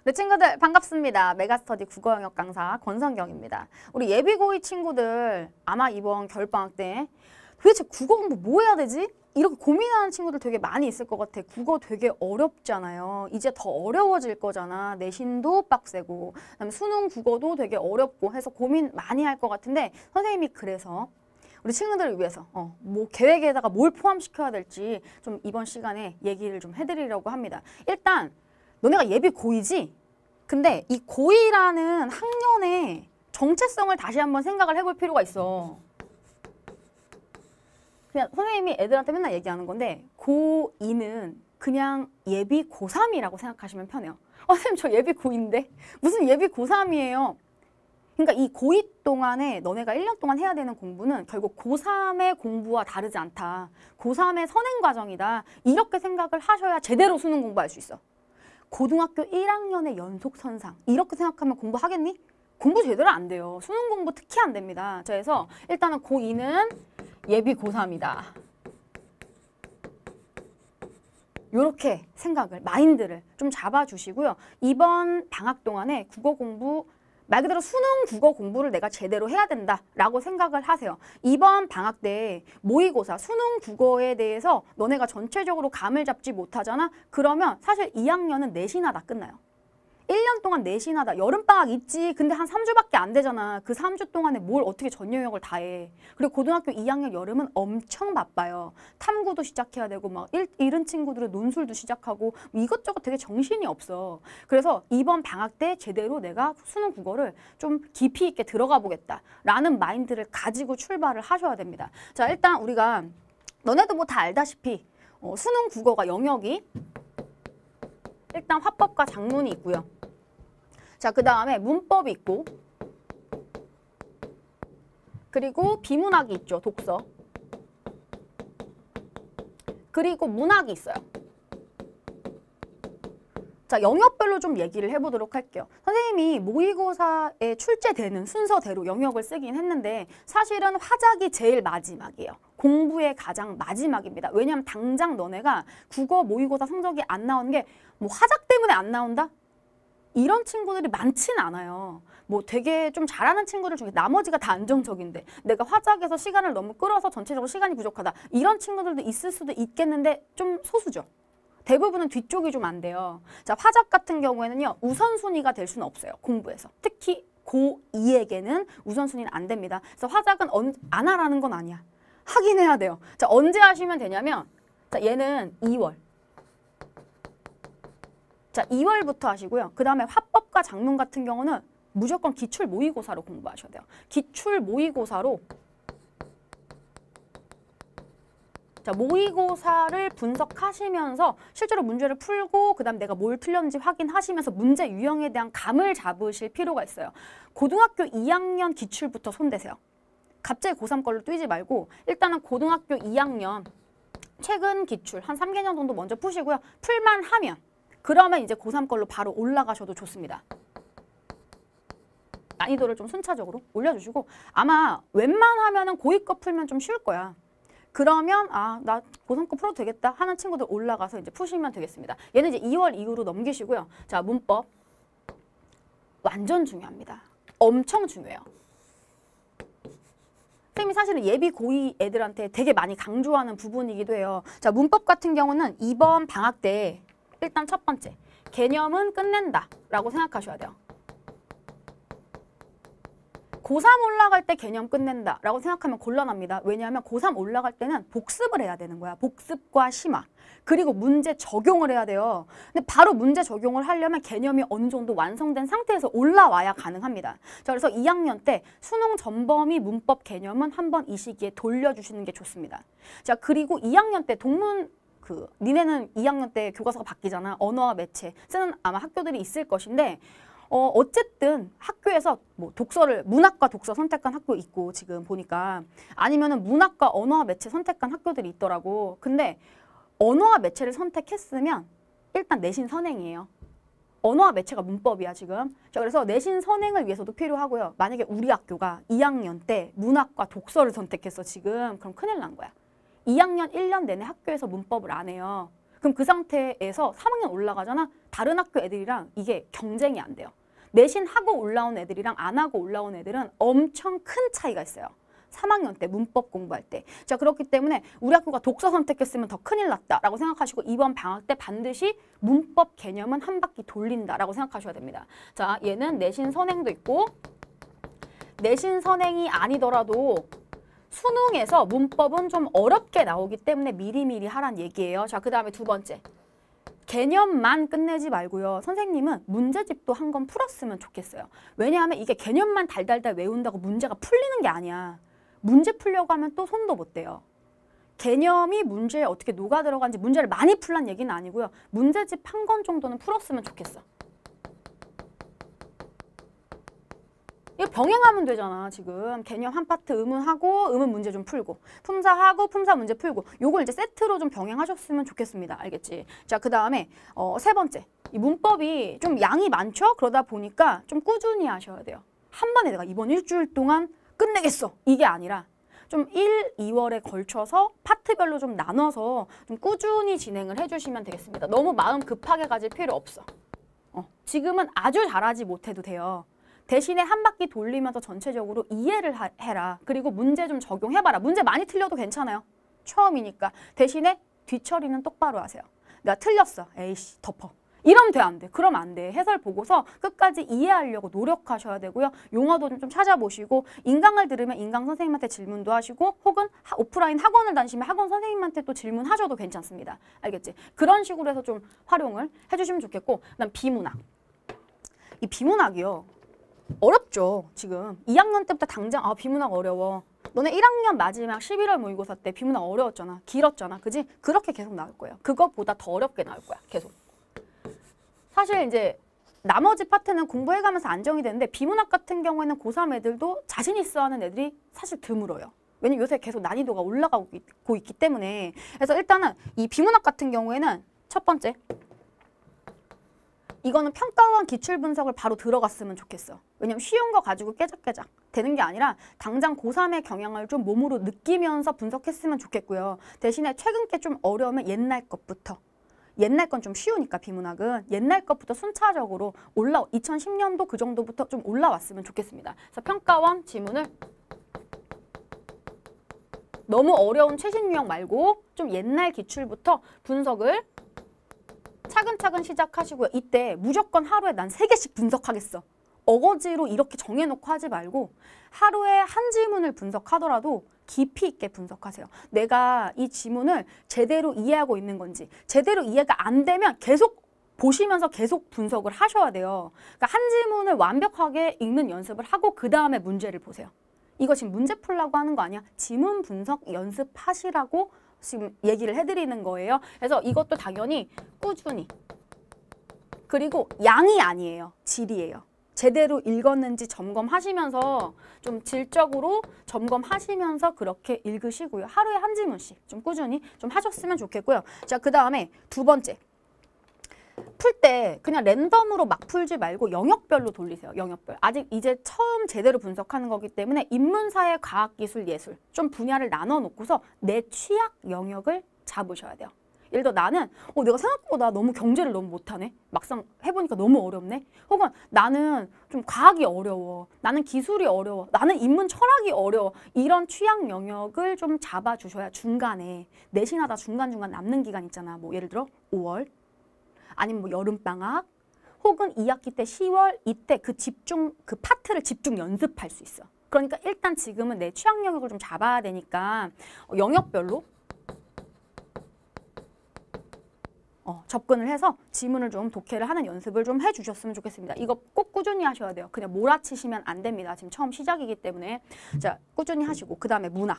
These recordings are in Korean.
네, 친구들 반갑습니다. 메가스터디 국어 영역 강사 권성경입니다. 우리 예비고2 친구들 아마 이번 겨울방학 때 도대체 국어 공부 뭐 해야 되지? 이렇게 고민하는 친구들 되게 많이 있을 것 같아. 국어 되게 어렵잖아요. 이제 더 어려워질 거잖아. 내신도 빡세고 그다음에 수능 국어도 되게 어렵고 해서 고민 많이 할 것 같은데 선생님이 그래서 우리 친구들을 위해서 뭐 계획에다가 뭘 포함시켜야 될지 좀 이번 시간에 얘기를 좀 해드리려고 합니다. 일단 너네가 예비 고2지? 근데 이 고2라는 학년의 정체성을 다시 한번 생각을 해볼 필요가 있어. 그냥 선생님이 애들한테 맨날 얘기하는 건데 고2는 그냥 예비 고3이라고 생각하시면 편해요. 선생님 저 예비 고2인데 무슨 예비 고3이에요. 그러니까 이 고2 동안에 너네가 1년 동안 해야 되는 공부는 결국 고3의 공부와 다르지 않다. 고3의 선행 과정이다. 이렇게 생각을 하셔야 제대로 수능 공부할 수 있어. 고등학교 1학년의 연속선상 이렇게 생각하면 공부하겠니? 공부 제대로 안 돼요. 수능 공부 특히 안 됩니다. 그래서 일단은 고2는 예비 고3이다. 이렇게 생각을, 마인드를 좀 잡아주시고요. 이번 방학 동안에 국어 공부 말 그대로 수능 국어 공부를 내가 제대로 해야 된다라고 생각을 하세요. 이번 방학 때 모의고사, 수능 국어에 대해서 너네가 전체적으로 감을 잡지 못하잖아? 그러면 사실 2학년은 내신하다 끝나요. 1년 동안 내신하다. 여름방학 있지. 근데 한 3주밖에 안 되잖아. 그 3주 동안에 뭘 어떻게 전 영역을 다 해. 그리고 고등학교 2학년 여름은 엄청 바빠요. 탐구도 시작해야 되고 막 이른 친구들은 논술도 시작하고 이것저것 되게 정신이 없어. 그래서 이번 방학 때 제대로 내가 수능 국어를 좀 깊이 있게 들어가 보겠다라는 마인드를 가지고 출발을 하셔야 됩니다. 자, 일단 우리가 너네도 뭐 다 알다시피 수능 국어가 영역이 일단 화법과 작문이 있고요. 자, 그 다음에 문법이 있고 그리고 비문학이 있죠. 독서. 그리고 문학이 있어요. 자, 영역별로 좀 얘기를 해보도록 할게요. 선생님이 모의고사에 출제되는 순서대로 영역을 쓰긴 했는데 사실은 화작이 제일 마지막이에요. 공부의 가장 마지막입니다. 왜냐하면 당장 너네가 국어 모의고사 성적이 안 나오는 게 뭐 화작 때문에 안 나온다? 이런 친구들이 많지는 않아요. 뭐 되게 좀 잘하는 친구들 중에 나머지가 다 안정적인데 내가 화작에서 시간을 너무 끌어서 전체적으로 시간이 부족하다. 이런 친구들도 있을 수도 있겠는데 좀 소수죠. 대부분은 뒤쪽이 좀 안 돼요. 자, 화작 같은 경우에는요. 우선순위가 될 수는 없어요. 공부에서. 특히 고2에게는 우선순위는 안 됩니다. 그래서 화작은 안 하라는 건 아니야. 하긴 해야 돼요. 자, 언제 하시면 되냐면 자, 얘는 2월. 자, 2월부터 하시고요. 그 다음에 화법과 작문 같은 경우는 무조건 기출 모의고사로 공부하셔야 돼요. 기출 모의고사로 자, 모의고사를 분석하시면서 실제로 문제를 풀고 그 다음 내가 뭘 틀렸는지 확인하시면서 문제 유형에 대한 감을 잡으실 필요가 있어요. 고등학교 2학년 기출부터 손대세요. 갑자기 고3 걸로 뛰지 말고 일단은 고등학교 2학년 최근 기출 한 3개년 정도 먼저 푸시고요. 풀만 하면 그러면 이제 고3 걸로 바로 올라가셔도 좋습니다. 난이도를 좀 순차적으로 올려주시고 아마 웬만하면은 고2 거 풀면 좀 쉬울 거야. 그러면 나 고3 거 풀어도 되겠다 하는 친구들 올라가서 이제 푸시면 되겠습니다. 얘는 이제 2월 이후로 넘기시고요. 자, 문법 완전 중요합니다. 엄청 중요해요. 선생님이 사실은 예비 고2 애들한테 되게 많이 강조하는 부분이기도 해요. 자, 문법 같은 경우는 이번 방학 때 일단 첫 번째, 개념은 끝낸다 라고 생각하셔야 돼요. 고3 올라갈 때 개념 끝낸다 라고 생각하면 곤란합니다. 왜냐하면 고3 올라갈 때는 복습을 해야 되는 거야. 복습과 심화. 그리고 문제 적용을 해야 돼요. 근데 바로 문제 적용을 하려면 개념이 어느 정도 완성된 상태에서 올라와야 가능합니다. 자, 그래서 2학년 때 수능 전범위 문법 개념은 한번 이 시기에 돌려주시는 게 좋습니다. 자, 그리고 2학년 때 동문 니네는 2학년 때 교과서가 바뀌잖아. 언어와 매체 쓰는 아마 학교들이 있을 것인데 어쨌든 학교에서 뭐 독서를 문학과 독서 선택한 학교 있고 지금 보니까 아니면은 문학과 언어와 매체 선택한 학교들이 있더라고. 근데 언어와 매체를 선택했으면 일단 내신 선행이에요. 언어와 매체가 문법이야 지금. 자, 그래서 내신 선행을 위해서도 필요하고요. 만약에 우리 학교가 2학년 때 문학과 독서를 선택했어 지금. 그럼 큰일 난 거야. 2학년 1년 내내 학교에서 문법을 안 해요. 그럼 그 상태에서 3학년 올라가잖아. 다른 학교 애들이랑 이게 경쟁이 안 돼요. 내신 하고 올라온 애들이랑 안 하고 올라온 애들은 엄청 큰 차이가 있어요. 3학년 때 문법 공부할 때. 자, 그렇기 때문에 우리 학교가 독서 선택했으면 더 큰일 났다라고 생각하시고 이번 방학 때 반드시 문법 개념은 한 바퀴 돌린다라고 생각하셔야 됩니다. 자, 얘는 내신 선행도 있고 내신 선행이 아니더라도 수능에서 문법은 좀 어렵게 나오기 때문에 미리미리 하란 얘기예요. 자, 그 다음에 두 번째. 개념만 끝내지 말고요. 선생님은 문제집도 한 건 풀었으면 좋겠어요. 왜냐하면 이게 개념만 달달달 외운다고 문제가 풀리는 게 아니야. 문제 풀려고 하면 또 손도 못 대요. 개념이 문제에 어떻게 녹아 들어간지 문제를 많이 풀란 얘기는 아니고요. 문제집 한 권 정도는 풀었으면 좋겠어. 이거 병행하면 되잖아. 지금 개념 한 파트 의문하고 의문 문제 좀 풀고 품사하고 품사 문제 풀고 요걸 이제 세트로 좀 병행하셨으면 좋겠습니다. 알겠지? 자, 그 다음에 세 번째. 이 문법이 좀 양이 많죠? 그러다 보니까 좀 꾸준히 하셔야 돼요. 한 번에 내가 이번 일주일 동안 끝내겠어. 이게 아니라 좀 1, 2월에 걸쳐서 파트별로 좀 나눠서 좀 꾸준히 진행을 해주시면 되겠습니다. 너무 마음 급하게 가질 필요 없어. 지금은 아주 잘하지 못해도 돼요. 대신에 한 바퀴 돌리면서 전체적으로 이해를 해라. 그리고 문제 좀 적용해봐라. 문제 많이 틀려도 괜찮아요. 처음이니까. 대신에 뒤처리는 똑바로 하세요. 내가 틀렸어. 에이씨, 덮어. 이러면 돼, 안 돼? 그러면 안 돼. 해설 보고서 끝까지 이해하려고 노력하셔야 되고요. 용어도 좀 찾아보시고 인강을 들으면 인강 선생님한테 질문도 하시고 혹은 오프라인 학원을 다니시면 학원 선생님한테 또 질문하셔도 괜찮습니다. 알겠지? 그런 식으로 해서 좀 활용을 해주시면 좋겠고 그다음 비문학. 이 비문학이요. 어렵죠. 지금 2학년 때부터 당장 비문학 어려워. 너네 1학년 마지막 11월 모의고사 때 비문학 어려웠잖아. 길었잖아. 그지? 그렇게 계속 나올 거예요. 그것보다 더 어렵게 나올 거야. 계속. 사실 이제 나머지 파트는 공부해가면서 안정이 되는데 비문학 같은 경우에는 고3 애들도 자신 있어 하는 애들이 사실 드물어요. 왜냐면 요새 계속 난이도가 올라가고 있기 때문에. 그래서 일단은 이 비문학 같은 경우에는 첫 번째. 이거는 평가원 기출분석을 바로 들어갔으면 좋겠어. 왜냐면 쉬운 거 가지고 깨작깨작 되는 게 아니라 당장 고3의 경향을 좀 몸으로 느끼면서 분석했으면 좋겠고요. 대신에 최근 게 좀 어려우면 옛날 것부터. 옛날 건 좀 쉬우니까 비문학은 옛날 것부터 순차적으로 2010년도 그 정도부터 좀 올라왔으면 좋겠습니다. 그래서 평가원 지문을 너무 어려운 최신 유형 말고 좀 옛날 기출부터 분석을 차근차근 시작하시고요. 이때 무조건 하루에 난 3개씩 분석하겠어. 어거지로 이렇게 정해놓고 하지 말고 하루에 한 지문을 분석하더라도 깊이 있게 분석하세요. 내가 이 지문을 제대로 이해하고 있는 건지 제대로 이해가 안 되면 계속 보시면서 계속 분석을 하셔야 돼요. 그러니까 한 지문을 완벽하게 읽는 연습을 하고 그 다음에 문제를 보세요. 이거 지금 문제 풀라고 하는 거 아니야? 지문 분석 연습하시라고 지금 얘기를 해드리는 거예요. 그래서 이것도 당연히 꾸준히. 그리고 양이 아니에요. 질이에요. 제대로 읽었는지 점검하시면서 좀 질적으로 점검하시면서 그렇게 읽으시고요. 하루에 한 지문씩 좀 꾸준히 좀 하셨으면 좋겠고요. 자, 그 다음에 두 번째. 풀 때 그냥 랜덤으로 막 풀지 말고 영역별로 돌리세요. 영역별. 아직 이제 처음 제대로 분석하는 거기 때문에 인문사회, 과학기술, 예술 좀 분야를 나눠 놓고서 내 취약 영역을 잡으셔야 돼요. 예를 들어 나는 내가 생각보다 너무 경제를 너무 못하네. 막상 해보니까 너무 어렵네. 혹은 나는 좀 과학이 어려워. 나는 기술이 어려워. 나는 인문 철학이 어려워. 이런 취약 영역을 좀 잡아주셔야 중간에 내신하다 중간중간 남는 기간 있잖아. 뭐 예를 들어 5월 아니면 뭐 여름방학 혹은 2학기 때 10월 이때 그 파트를 집중 연습할 수 있어. 그러니까 일단 지금은 내 취약 영역을 좀 잡아야 되니까 영역별로 접근을 해서 지문을 좀 독해를 하는 연습을 좀 해주셨으면 좋겠습니다. 이거 꼭 꾸준히 하셔야 돼요. 그냥 몰아치시면 안 됩니다. 지금 처음 시작이기 때문에. 자, 꾸준히 하시고 그 다음에 문학.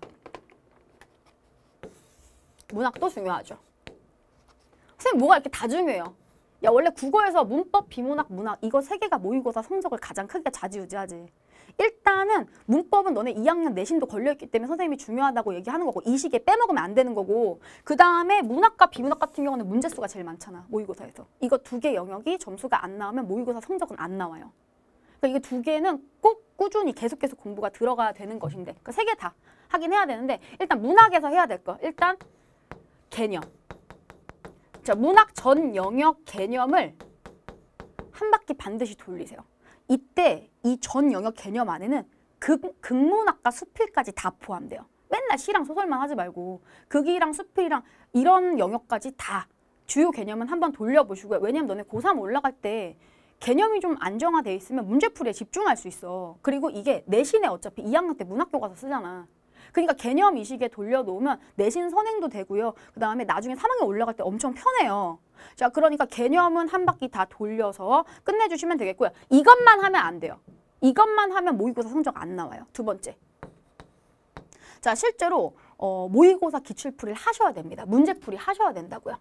문학도 중요하죠. 선생님 뭐가 이렇게 다 중요해요. 야, 원래 국어에서 문법, 비문학, 문학 이거 3개가 모의고사 성적을 가장 크게 좌지우지하지. 일단은 문법은 너네 2학년 내신도 걸려있기 때문에 선생님이 중요하다고 얘기하는 거고 이 시기에 빼먹으면 안 되는 거고 그 다음에 문학과 비문학 같은 경우는 문제수가 제일 많잖아. 모의고사에서. 이거 2개 영역이 점수가 안 나오면 모의고사 성적은 안 나와요. 그러니까 이게 2개는 꼭 꾸준히 계속 공부가 들어가야 되는 것인데 그 3개 다 하긴 해야 되는데 일단 문학에서 해야 될 거. 일단 개념. 자, 문학 전 영역 개념을 한 바퀴 반드시 돌리세요. 이때 이 전 영역 개념 안에는 극문학과 수필까지 다 포함돼요. 맨날 시랑 소설만 하지 말고 극이랑 수필이랑 이런 영역까지 다 주요 개념은 한번 돌려보시고요. 왜냐면 너네 고3 올라갈 때 개념이 좀 안정화돼 있으면 문제풀이에 집중할 수 있어. 그리고 이게 내신에 어차피 2학년 때 문학교과서 쓰잖아. 그러니까 개념 이식에 돌려놓으면 내신 선행도 되고요. 그 다음에 나중에 3학년 올라갈 때 엄청 편해요. 자, 그러니까 개념은 한 바퀴 다 돌려서 끝내주시면 되겠고요. 이것만 하면 안 돼요. 이것만 하면 모의고사 성적 안 나와요. 두 번째. 자, 실제로 모의고사 기출풀이를 하셔야 됩니다. 문제풀이 하셔야 된다고요.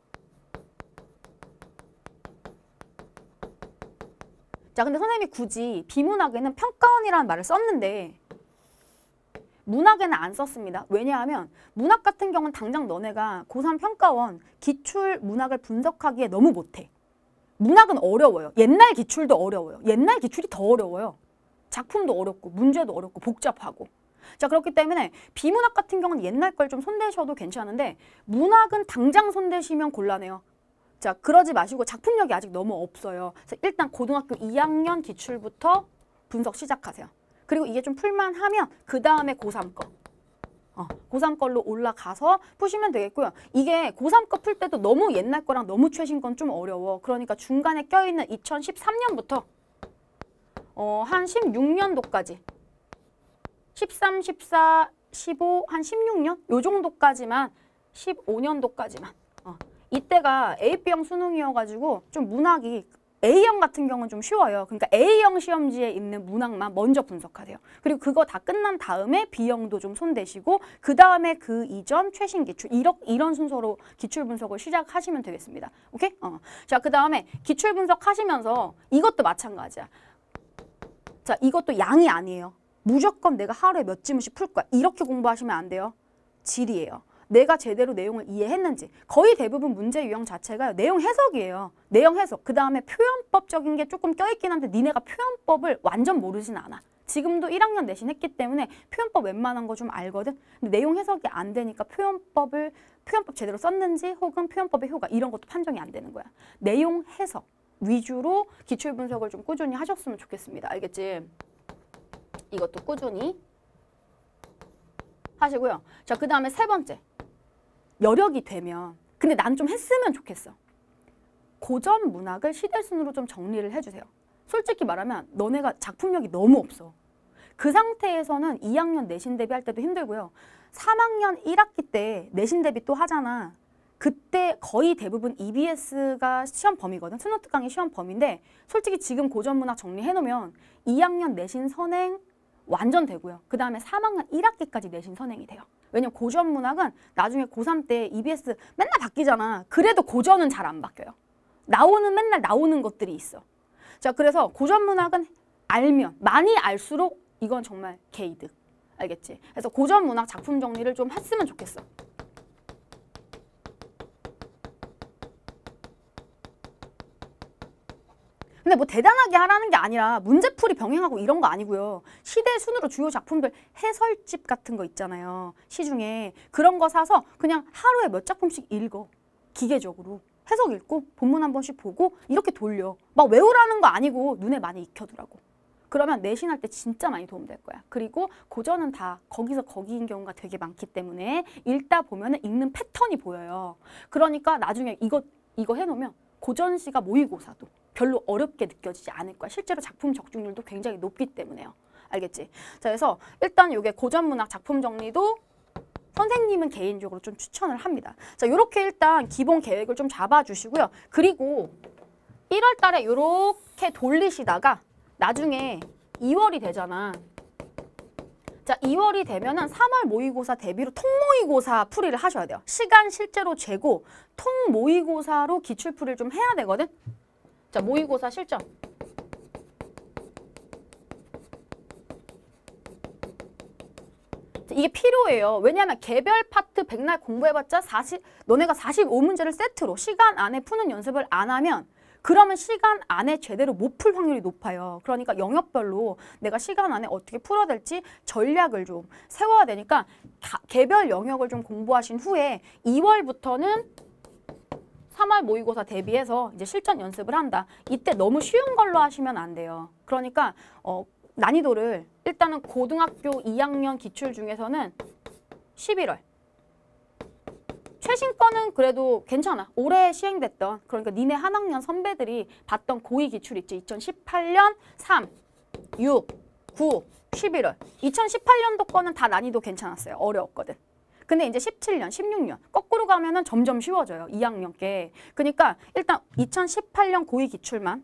자, 근데 선생님이 굳이 비문학에는 평가원이라는 말을 썼는데 문학에는 안 썼습니다. 왜냐하면 문학 같은 경우는 당장 너네가 고3 평가원 기출 문학을 분석하기에 너무 못해. 문학은 어려워요. 옛날 기출도 어려워요. 옛날 기출이 더 어려워요. 작품도 어렵고 문제도 어렵고 복잡하고. 자, 그렇기 때문에 비문학 같은 경우는 옛날 걸 좀 손대셔도 괜찮은데 문학은 당장 손대시면 곤란해요. 자, 그러지 마시고 작품력이 아직 너무 없어요. 그래서 일단 고등학교 2학년 기출부터 분석 시작하세요. 그리고 이게 좀 풀만하면 그 다음에 고3 거. 고3 걸로 올라가서 푸시면 되겠고요. 이게 고3 거 풀 때도 너무 옛날 거랑 너무 최신 건 좀 어려워. 그러니까 중간에 껴있는 2013년부터 한 16년도까지 13, 14, 15, 한 16년? 요 정도까지만 15년도까지만 이때가 AB형 수능이어가지고 좀 문학이 A형 같은 경우는 좀 쉬워요. 그러니까 A형 시험지에 있는 문학만 먼저 분석하세요. 그리고 그거 다 끝난 다음에 B형도 좀 손대시고 그 다음에 그 이전 최신 기출 이런 순서로 기출 분석을 시작하시면 되겠습니다. 오케이? 자, 그 다음에 기출 분석하시면서 이것도 마찬가지야. 자, 이것도 양이 아니에요. 무조건 내가 하루에 몇 지문씩 풀 거야. 이렇게 공부하시면 안 돼요. 질이에요. 내가 제대로 내용을 이해했는지. 거의 대부분 문제 유형 자체가 내용 해석이에요. 내용 해석. 그 다음에 표현법적인 게 조금 껴있긴 한데 니네가 표현법을 완전 모르진 않아. 지금도 1학년 내신 했기 때문에 표현법 웬만한 거 좀 알거든. 근데 내용 해석이 안 되니까 표현법 제대로 썼는지 혹은 표현법의 효과 이런 것도 판정이 안 되는 거야. 내용 해석 위주로 기출 분석을 좀 꾸준히 하셨으면 좋겠습니다. 알겠지? 이것도 꾸준히 하시고요. 자, 그 다음에 세 번째. 여력이 되면, 근데 난 좀 했으면 좋겠어. 고전 문학을 시대순으로 좀 정리를 해주세요. 솔직히 말하면 너네가 작품력이 너무 없어. 그 상태에서는 2학년 내신 대비할 때도 힘들고요. 3학년 1학기 때 내신 대비 또 하잖아. 그때 거의 대부분 EBS가 시험 범위거든. 수능특강이 시험 범위인데 솔직히 지금 고전 문학 정리해놓으면 2학년 내신 선행 완전 되고요. 그 다음에 3학년 1학기까지 내신 선행이 돼요. 왜냐면 고전 문학은 나중에 고3 때 EBS 맨날 바뀌잖아. 그래도 고전은 잘 안 바뀌어요. 맨날 나오는 것들이 있어. 자, 그래서 고전 문학은 알면 많이 알수록 이건 정말 개이득. 알겠지? 그래서 고전 문학 작품 정리를 좀 했으면 좋겠어. 근데 뭐 대단하게 하라는 게 아니라 문제풀이 병행하고 이런 거 아니고요. 시대 순으로 주요 작품들 해설집 같은 거 있잖아요. 시중에. 그런 거 사서 그냥 하루에 몇 작품씩 읽어. 기계적으로. 해석 읽고 본문 한 번씩 보고 이렇게 돌려. 막 외우라는 거 아니고 눈에 많이 익혀두라고. 그러면 내신할 때 진짜 많이 도움될 거야. 그리고 고전은 다 거기서 거기인 경우가 되게 많기 때문에 읽다 보면 읽는 패턴이 보여요. 그러니까 나중에 이거 해놓으면 고전시가 모의고사도 별로 어렵게 느껴지지 않을 거야. 실제로 작품 적중률도 굉장히 높기 때문에요. 알겠지? 자, 그래서 일단 이게 고전문학 작품 정리도 선생님은 개인적으로 좀 추천을 합니다. 자, 요렇게 일단 기본 계획을 좀 잡아주시고요. 그리고 1월 달에 요렇게 돌리시다가 나중에 2월이 되잖아. 자, 2월이 되면은 3월 모의고사 대비로 통모의고사 풀이를 하셔야 돼요. 시간 실제로 재고 통모의고사로 기출풀이를 좀 해야 되거든. 자, 모의고사 실전. 이게 필요해요. 왜냐하면 개별 파트 백날 공부해봤자 너네가 45문제를 세트로 시간 안에 푸는 연습을 안 하면 그러면 시간 안에 제대로 못 풀 확률이 높아요. 그러니까 영역별로 내가 시간 안에 어떻게 풀어야 될지 전략을 좀 세워야 되니까 개별 영역을 좀 공부하신 후에 2월부터는 3월 모의고사 대비해서 이제 실전 연습을 한다. 이때 너무 쉬운 걸로 하시면 안 돼요. 그러니까 난이도를 일단은 고등학교 2학년 기출 중에서는 11월. 최신 거는 그래도 괜찮아. 올해 시행됐던, 그러니까 니네 한 학년 선배들이 봤던 고2 기출 있지. 2018년 3, 6, 9, 11월. 2018년도 거는 다 난이도 괜찮았어요. 어려웠거든. 근데 이제 17년, 16년 거꾸로 가면은 점점 쉬워져요. 2학년 게. 그러니까 일단 2018년 고2 기출만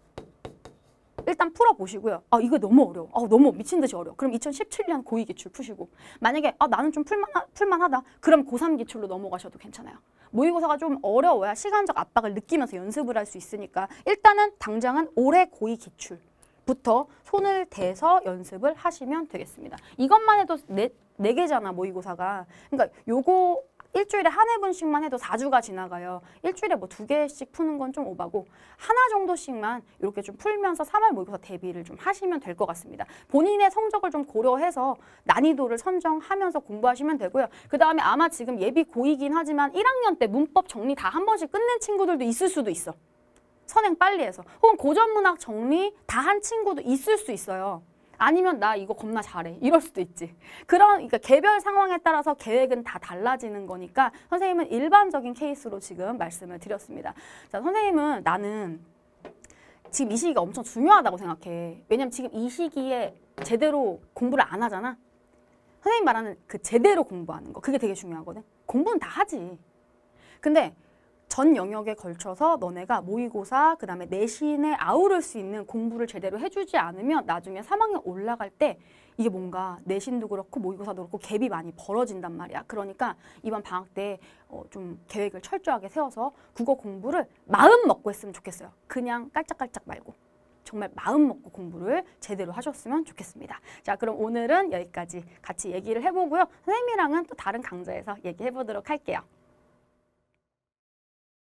일단 풀어보시고요. 아, 이거 너무 어려워. 너무 미친 듯이 어려워. 그럼 2017년 고2 기출 푸시고, 만약에 나는 좀 풀만하다. 그럼 고3 기출로 넘어가셔도 괜찮아요. 모의고사가 좀 어려워야 시간적 압박을 느끼면서 연습을 할 수 있으니까 일단은 당장은 올해 고2 기출부터 손을 대서 연습을 하시면 되겠습니다. 이것만 해도 네 개잖아, 모의고사가. 그러니까 요거 일주일에 한 회분씩만 해도 4주가 지나가요. 일주일에 뭐 2개씩 푸는 건 좀 오바고 하나 정도씩만 이렇게 좀 풀면서 3월 모의고사 대비를 좀 하시면 될 것 같습니다. 본인의 성적을 좀 고려해서 난이도를 선정하면서 공부하시면 되고요. 그 다음에 아마 지금 예비 고2이긴 하지만 1학년 때 문법 정리 다 한 번씩 끝낸 친구들도 있을 수도 있어. 선행 빨리 해서. 혹은 고전문학 정리 다 한 친구도 있을 수 있어요. 아니면 나 이거 겁나 잘해. 이럴 수도 있지. 그러니까 개별 상황에 따라서 계획은 다 달라지는 거니까 선생님은 일반적인 케이스로 지금 말씀을 드렸습니다. 자, 선생님은 나는 지금 이 시기가 엄청 중요하다고 생각해. 왜냐면 지금 이 시기에 제대로 공부를 안 하잖아. 선생님 말하는 그 제대로 공부하는 거. 그게 되게 중요하거든. 공부는 다 하지. 근데 전 영역에 걸쳐서 너네가 모의고사, 그 다음에 내신에 아우를 수 있는 공부를 제대로 해주지 않으면 나중에 3학년 올라갈 때 이게 뭔가 내신도 그렇고 모의고사도 그렇고 갭이 많이 벌어진단 말이야. 그러니까 이번 방학 때 좀 계획을 철저하게 세워서 국어 공부를 마음 먹고 했으면 좋겠어요. 그냥 깔짝깔짝 말고. 정말 마음 먹고 공부를 제대로 하셨으면 좋겠습니다. 자, 그럼 오늘은 여기까지 같이 얘기를 해보고요. 선생님이랑은 또 다른 강좌에서 얘기해보도록 할게요.